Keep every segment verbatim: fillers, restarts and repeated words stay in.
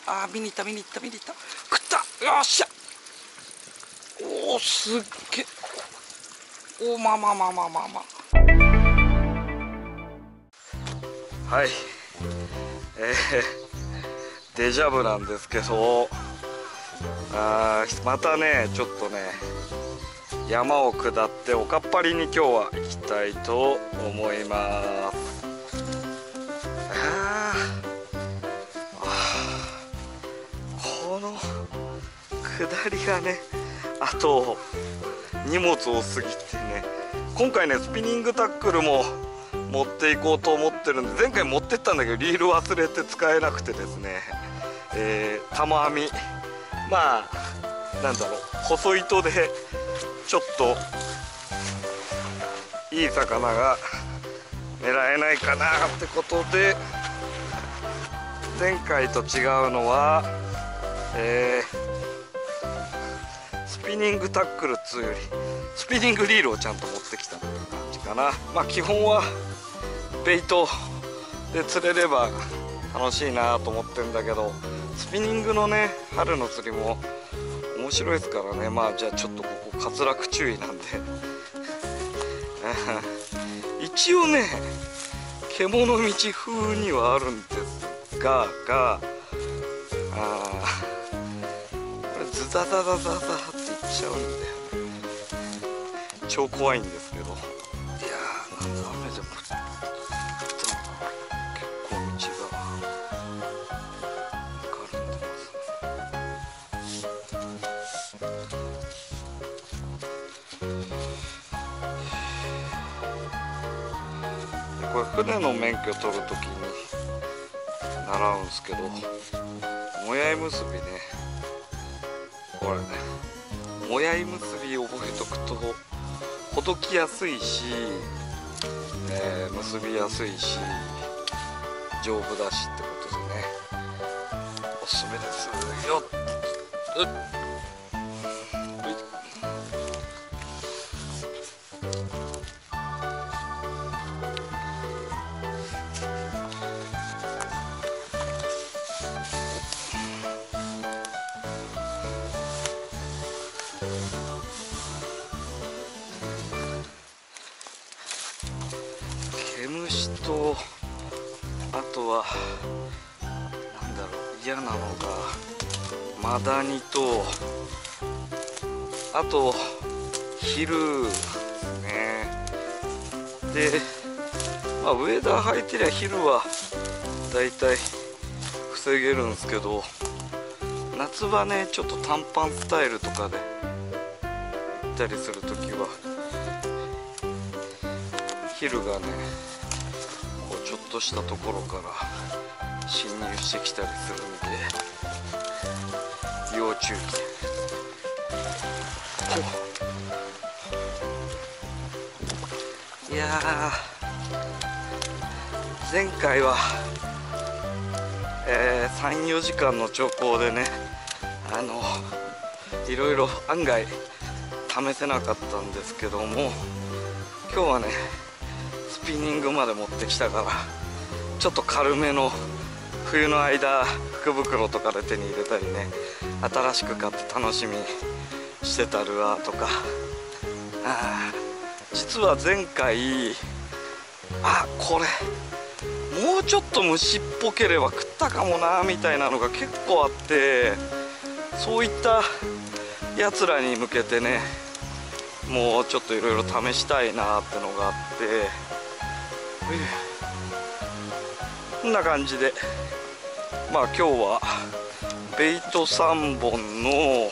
あー見に行った見に行った見に行った。食った。よっしゃ。おおすっげえ。おまあまあまあまあまあまあ。はい、えー、デジャブなんですけど、あーまたねちょっとね山を下っておかっぱりに今日は行きたいと思います。ああこの下りがね、あと荷物多すぎてね、今回ねスピニングタックルも持っていこうと思ってるんで、前回持ってったんだけどリール忘れて使えなくてですね、えー、玉編み、まあなんだろう、細糸でちょっといい魚が狙えないかなってことで、前回と違うのは、えー、スピニングタックルっつうよりスピニングリールをちゃんと持ってきたっていう感じかな。まあ基本はベイトで釣れれば楽しいなと思ってんだけど、スピニングのね春の釣りも面白いですからね。まあじゃあちょっとここ滑落注意なんで一応ね獣道風にはあるんですががあこれズザザザザザっていっちゃうんだよね。超怖いんですけど、いやーなんだ雨でも降ったのかな。結構道がぬかるんでますね。でこれ船の免許取るときに習うんですけど、もやい結びね、これねもやい結び覚えとくとほどきやすいし、えー、結びやすいし丈夫だしってことでねおすすめですよ。っ毛虫と、あとはなんだろう、嫌なのがマダニと、あとヒルですね。で、まあ、ウェーダー履いてりゃヒルはだいたい防げるんですけど、夏場ねちょっと短パンスタイルとかで行ったりするときはヒルがねこうちょっとしたところから侵入してきたりするんで要注意。いやー前回は、えー、さんよじかんの長考でね、あのいろいろ案外試せなかったんですけども、今日はねスピニングまで持ってきたから、ちょっと軽めの冬の間福袋とかで手に入れたりね、新しく買って楽しみにしてたルアーとか、あ実は前回あこれもうちょっと虫っぽければ食ったかもなみたいなのが結構あって、そういったやつらに向けてねもうちょっといろいろ試したいなってのがあって、こんな感じでまあ今日はベイトさんぼんの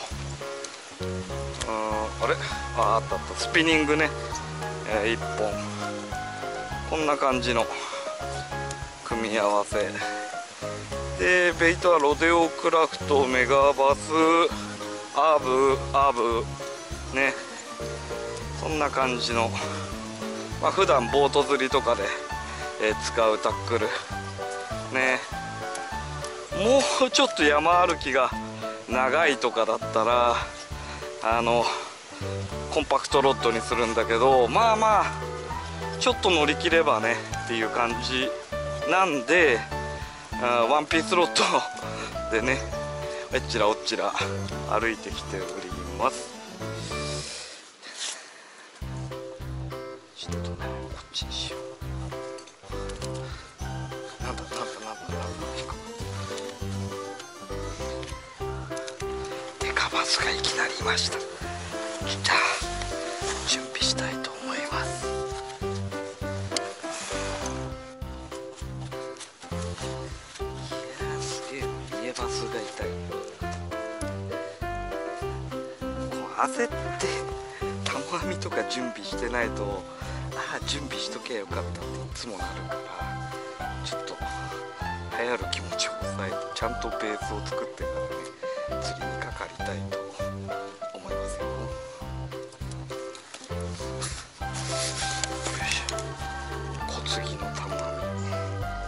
あれああったあったスピニングね、えー、いっぽんこんな感じの組み合わせで、ベイトはロデオクラフトメガバスアーブアーブね、そんな感じの、まあ普段ボート釣りとかで、えー、使うタックルね。もうちょっと山歩きが長いとかだったらあのコンパクトロッドにするんだけど、まあまあちょっと乗り切ればねっていう感じなんで、あワンピースロッドでね、えっちらおっちら歩いてきております。ちょっとね、こっちにしよう。なんだなんだなんだなんだ、デカバスがいきなりいました。来た。準備したいと思います。いやー、すげえミニバスがいたよ。焦ってたまみとか準備してないと、ああ準備しとけばよかったっていつもなるから、ちょっと流行る気持ちを抑えてちゃんとベースを作ってからね、釣りにかかりたいと思いますよ。よいしょ、小継ぎのたまみ、ね、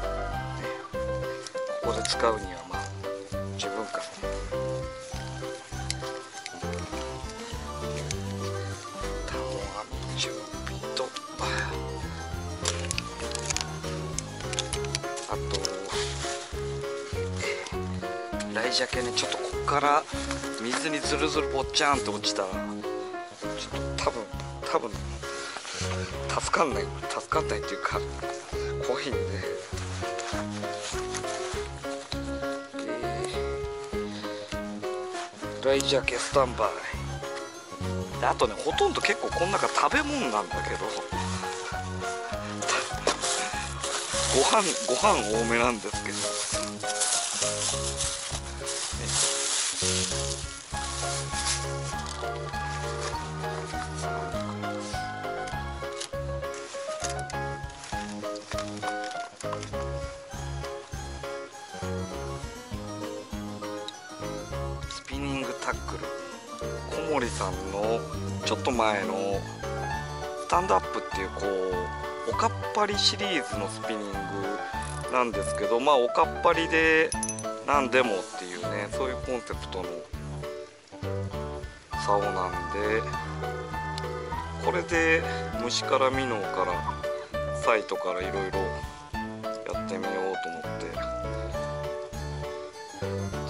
ここで使うにはまあ十分かな。準備と、あとライジャケね、ちょっとここから水にズルズルぽっちゃんと落ちたら、ちょっと多分多分助かんない助かんないっていうか怖いんで、えー、ライジャケスタンバイ。あとね、ほとんど結構この中食べ物なんだけどご飯ご飯多めなんですけど、スピニングタックル、小森さんのちょっと前のスタンドアップっていうこうおかっぱりシリーズのスピニングなんですけど、まあおかっぱりで何でもっていうね、そういうコンセプトの竿なんで、これで虫からミノからサイトからいろいろやってみようと思って、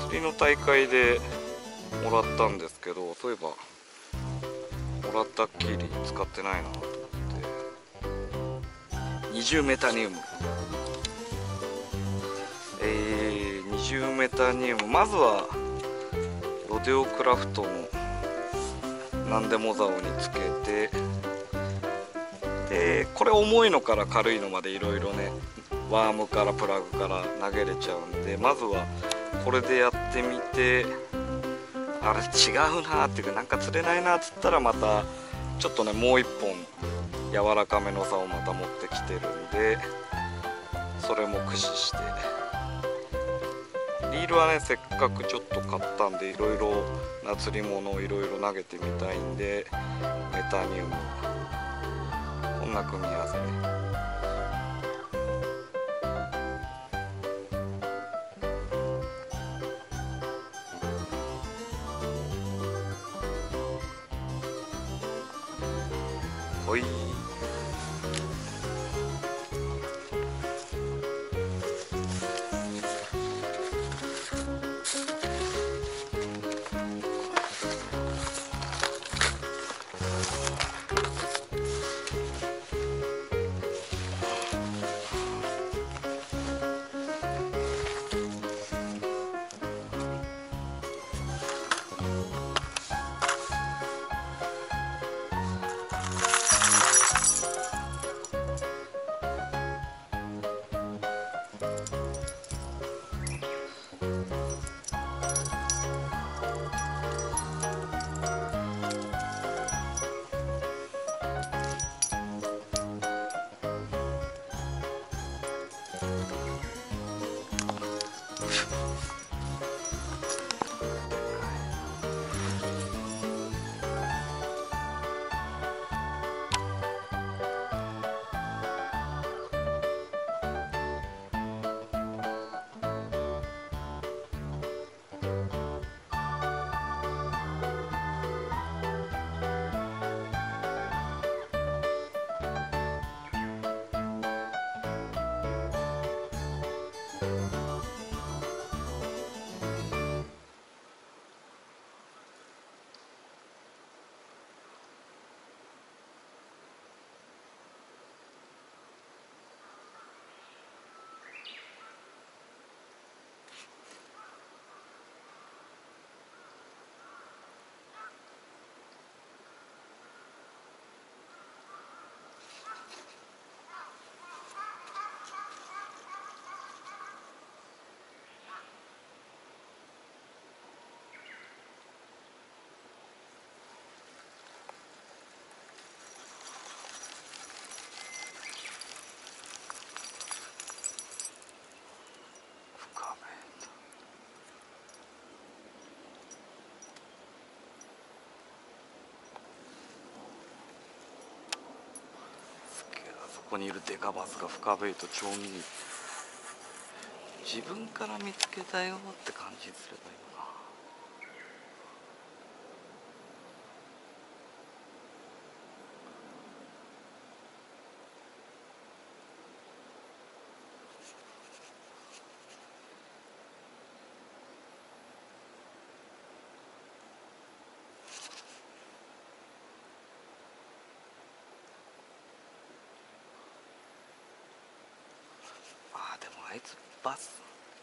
釣りの大会でもらったんですけど、そういえばもらったっきり使ってないなと思って、二重メタニウム、えー、二重メタニウム、まずはロデオクラフトの何でも竿につけて、でこれ重いのから軽いのまでいろいろね、ワームからプラグから投げれちゃうんで、まずはこれでやってみて、あれ違うなーっていうか、なんか釣れないなっつったら、またちょっとねもう一本柔らかめの竿をまた持ってきてるんで、それも駆使して、リールはねせっかくちょっと買ったんで、いろいろな釣り物をいろいろ投げてみたいんで、メタニウム、こんな組み合わせね。ほい。 こにいるデカバスが深ベイと超ミニ、自分から見つけたよって感じにすればいいのかな。あーでもあいつバス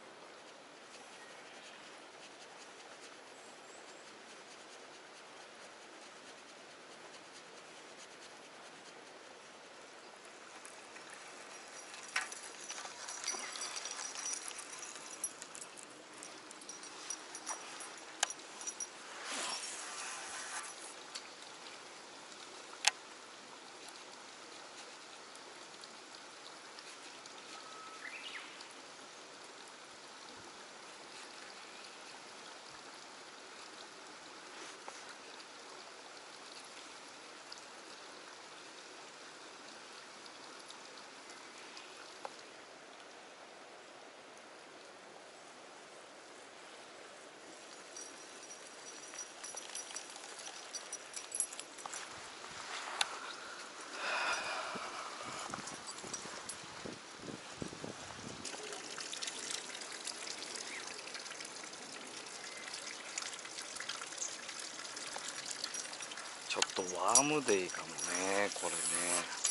ちょっとワームデイかもねこれね。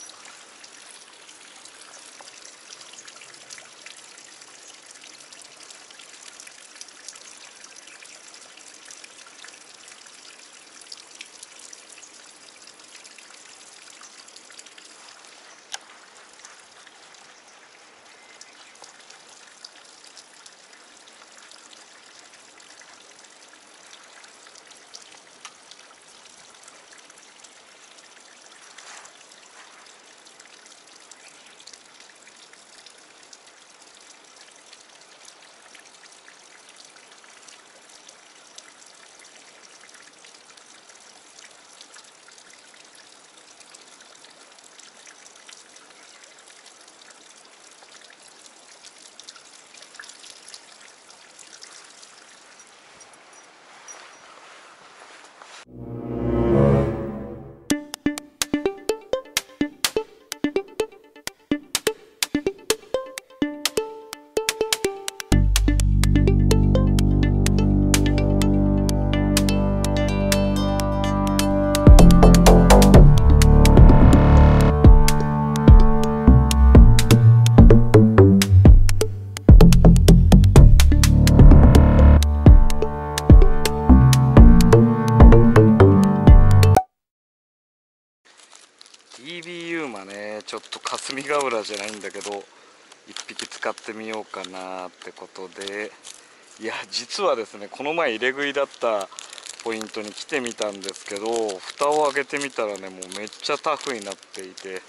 ティービー ユーマね、ちょっと霞ヶ浦じゃないんだけどいっぴき使ってみようかなってことで、いや実はですねこの前入れ食いだったポイントに来てみたんですけど、蓋を開けてみたらねもうめっちゃタフになっていて、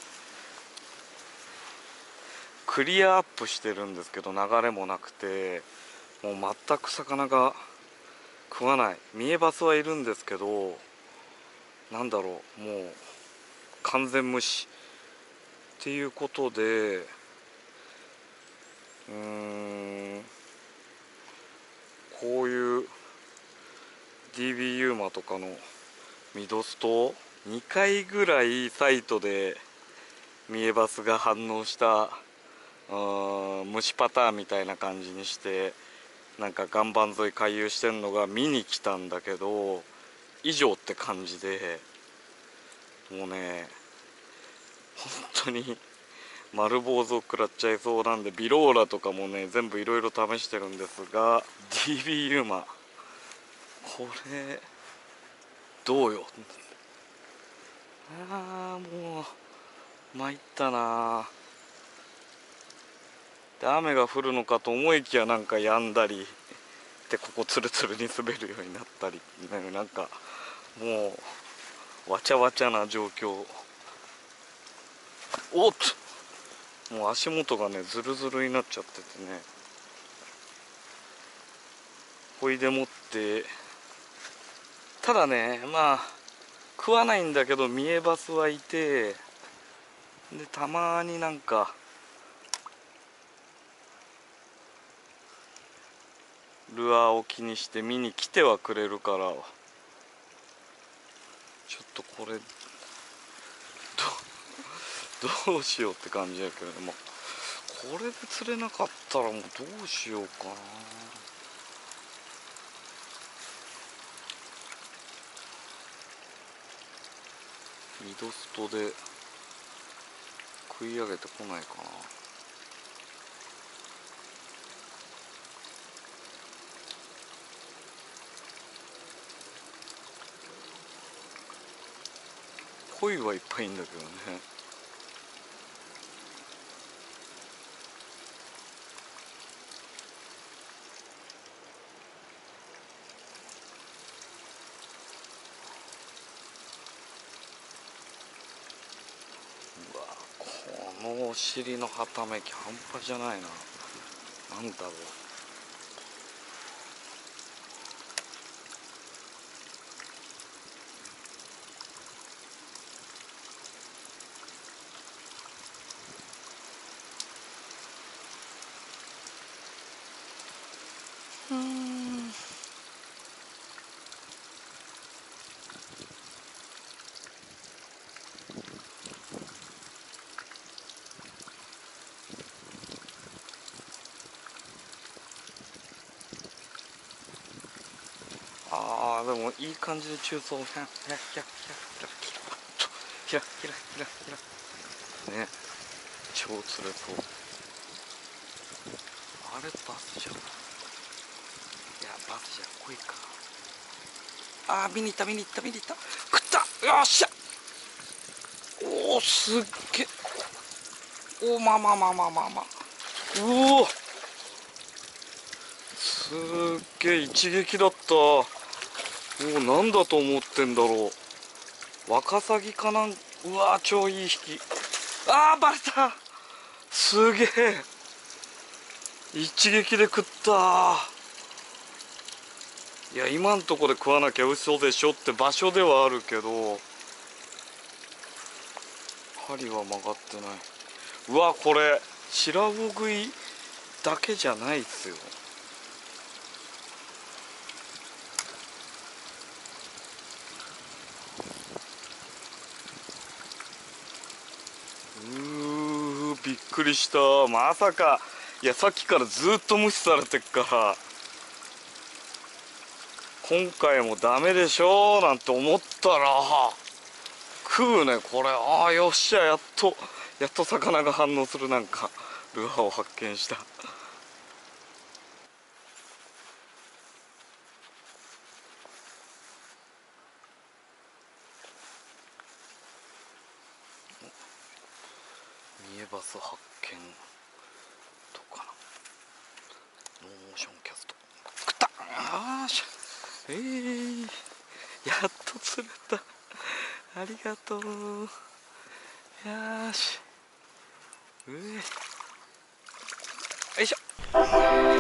クリアアップしてるんですけど流れもなくて、もう全く魚が食わない。ミエバスはいるんですけど、なんだろう、もう完全無視っていうことで、うーんこういう ディービー ユーマとかのミドストにかいぐらいサイトでミエバスが反応した虫パターンみたいな感じにして、なんか岩盤沿い回遊してんのが見に来たんだけど以上って感じで、もうね本当に丸坊主を食らっちゃいそうなんで、ビローラとかもね全部いろいろ試してるんですが、 ディービー ユーマこれどうよ。あーもう参ったな。で雨が降るのかと思いきやなんか止んだりで、ここツルツルに滑るようになったり、ね、なんかもうわちゃわちゃな状況。おっともう足元がねズルズルになっちゃっててね、ほいでもって、ただねまあ食わないんだけどミエバスはいて、 でたまになんかルアーを気にして見に来てはくれるから、ちょっとこれどどうしようって感じやけど、まあ、これで釣れなかったらもうどうしようかな。ミドストで食い上げてこないかな。鯉はいっぱいいんだけどね。うわ、このお尻のはためき半端じゃないな。なんだろう。うーん、あーでもいい感じで中層をひらひらひらひらひらひらひらひらひらね、超釣れそう。あれバスじゃん。いやバスじゃん、濃いか。あー見に行った見に行った見に行った、食った、よっしゃ。おおすっげえ、おまあまあまあまあまあまあ、うおすっげえ一撃だった。おおなんだと思ってんだろう。ワカサギかなん。うわ超いい引き。あーバレた。すげえ一撃で食った。いや今んとこで食わなきゃ嘘でしょって場所ではあるけど、針は曲がってない。うわこれ白子食いだけじゃないっすよ。うーびっくりした。まさか。いやさっきからずっと無視されてっから、今回もダメでしょなんて思ったら食うねこれ。ああよっしゃ、やっとやっと魚が反応するなんかルアーを発見した。ミエバス発見とかな。ノーモーションキャスト食った。あーしゃ、えー、やっと釣れた。ありがとう。よーし、うえよいしょ。いや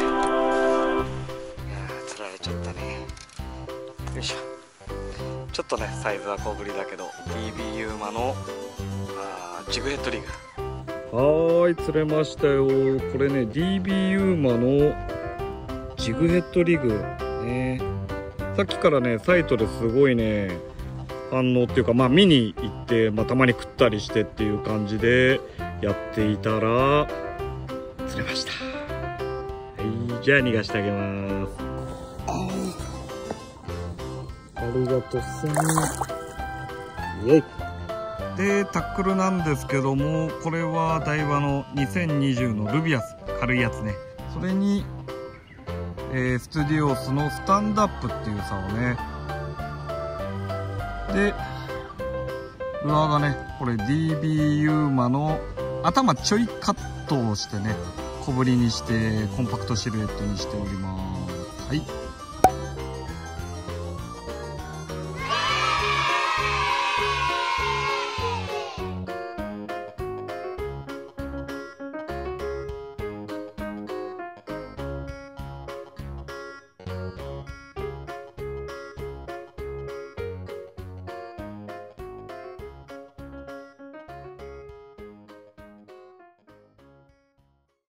ー釣られちゃったね。よいしょ。ちょっとねサイズは小ぶりだけど ディービー ユーマのあージグヘッドリグ。はーい釣れましたよ。これね ディービー ユーマのジグヘッドリグね。さっきからねサイトですごいね反応っていうか、まあ見に行って、まあ、たまに食ったりしてっていう感じでやっていたら釣れました。はいじゃあ逃がしてあげます。ありがとうさん。イエイ。でタックルなんですけども、これはダイワのにせんにじゅうのルビアス、軽いやつね。それに、えー、スツディオスのスタンドアップっていう竿をね。でルアーがねこれ ディービー ユーマの頭ちょいカットをしてね小ぶりにしてコンパクトシルエットにしております。はい。